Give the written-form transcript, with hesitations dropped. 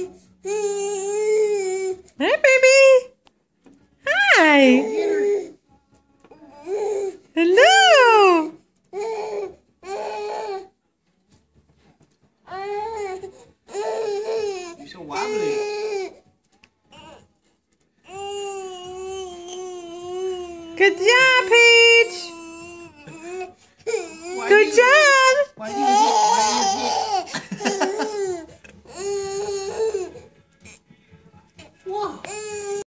Hi, baby. Hi. Hello. You're so wobbly. Good job, Peach. Good job.